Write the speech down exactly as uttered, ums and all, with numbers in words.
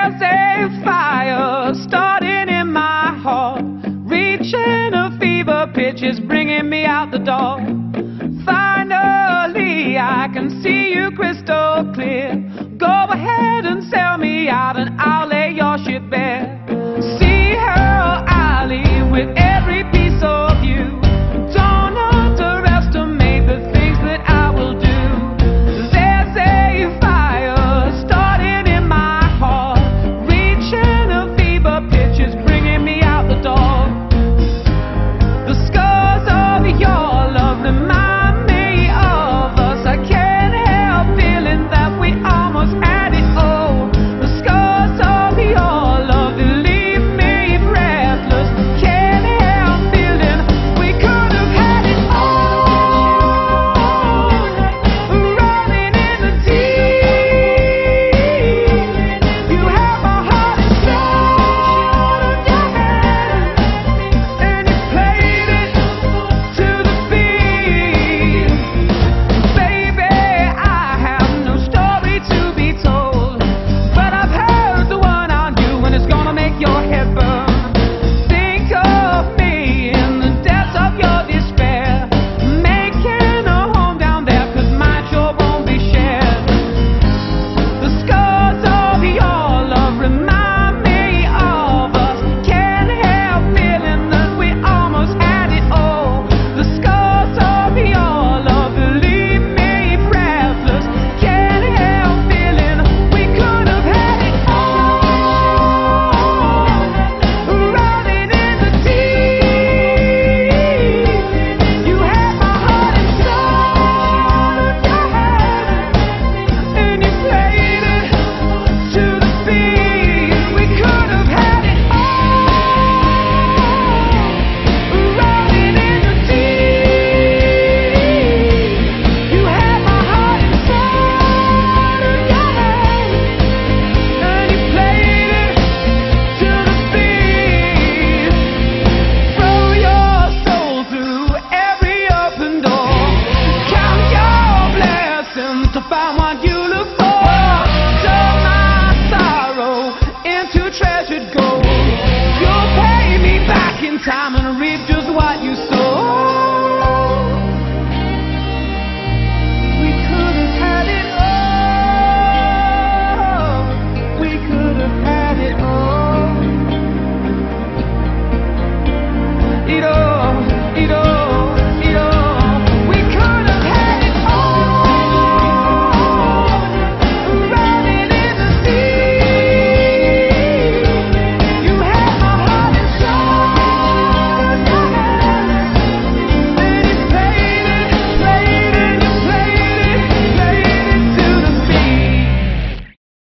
There's a fire starting in my heart, reaching a fever pitch, is bringing me out the door. Finally, I can see you crystal clear. Go ahead and sell me out and I'll lay your shit bare. See her alley with every piece of you. Don't underestimate the things that I will do. There's a fire starting in my heart, reaching a fever pitch, is bringing me out the door. The scars of your love remind me of us. I can't help feeling that we almost had it all. The scars of your love leave me breathless. Can't help feeling we could have had it all. Running in the deep, you have my heart inside of your hand, and you played it to the beat. Baby, I have no story to be told, but I've heard the one on you and it's gonna make your head burn. Think of me in the depths of your despair, making a home down there, 'cause mine sure won't be shared. The scars of your love remind me of us. Can't help feeling that we almost had it all. The scars of your love leave me breathless. Can't help feeling we could have had it all. Running in the deep, you had my heart inside of your hand, and you played it to the beat. We could have had it all. Running in the deep, you had my heart inside of your hand, and you played it to the beat. Throw your soul through every open door. Count your blessings to find what you look for. Turn my sorrow into treasured gold. You'll pay me back in time.